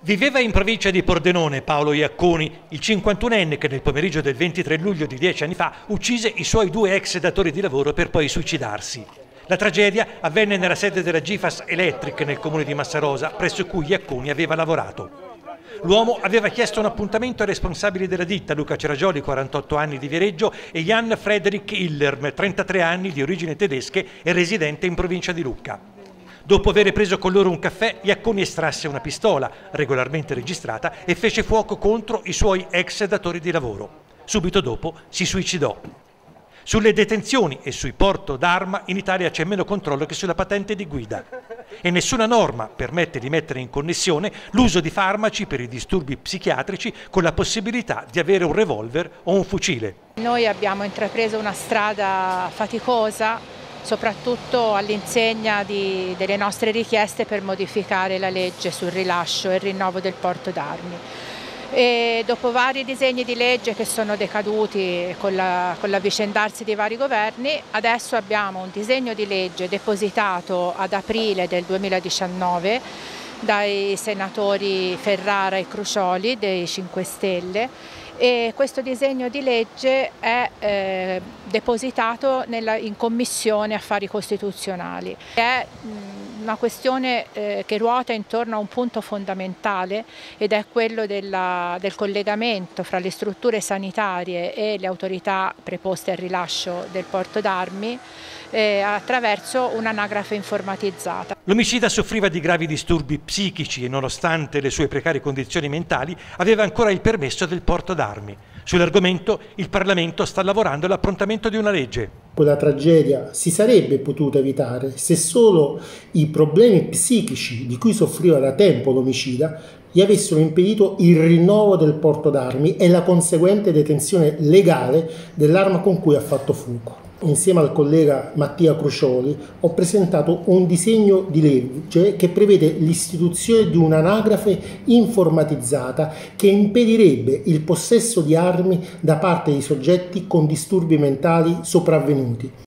Viveva in provincia di Pordenone Paolo Iacconi, il 51enne che nel pomeriggio del 23 luglio di 10 anni fa uccise i suoi due ex datori di lavoro per poi suicidarsi. La tragedia avvenne nella sede della Gifas Electric nel comune di Massarosa, presso cui Iacconi aveva lavorato. L'uomo aveva chiesto un appuntamento ai responsabili della ditta, Luca Ceragioli, 48 anni di Viareggio, e Jan Frederik Illerm, 33 anni di origini tedesche e residente in provincia di Lucca. Dopo aver preso con loro un caffè, Iacconi estrasse una pistola, regolarmente registrata, e fece fuoco contro i suoi ex datori di lavoro. Subito dopo si suicidò. Sulle detenzioni e sui porto d'arma in Italia c'è meno controllo che sulla patente di guida. E nessuna norma permette di mettere in connessione l'uso di farmaci per i disturbi psichiatrici con la possibilità di avere un revolver o un fucile. Noi abbiamo intrapreso una strada faticosa, soprattutto all'insegna delle nostre richieste per modificare la legge sul rilascio e il rinnovo del porto d'armi. E dopo vari disegni di legge che sono decaduti con l'avvicendarsi di vari governi, adesso abbiamo un disegno di legge depositato ad aprile del 2019 dai senatori Ferrara e Crucioli dei 5 Stelle, e questo disegno di legge è depositato in Commissione Affari Costituzionali. È una questione che ruota intorno a un punto fondamentale, ed è quello del collegamento fra le strutture sanitarie e le autorità preposte al rilascio del porto d'armi attraverso un'anagrafe informatizzata. L'omicida soffriva di gravi disturbi psichici e, nonostante le sue precarie condizioni mentali, aveva ancora il permesso del porto d'armi. Sull'argomento il Parlamento sta lavorando all'approntamento di una legge. Quella tragedia si sarebbe potuta evitare se solo i problemi psichici di cui soffriva da tempo l'omicida gli avessero impedito il rinnovo del porto d'armi e la conseguente detenzione legale dell'arma con cui ha fatto fuoco. Insieme al collega Mattia Crucioli ho presentato un disegno di legge che prevede l'istituzione di un'anagrafe informatizzata che impedirebbe il possesso di armi da parte di soggetti con disturbi mentali sopravvenuti.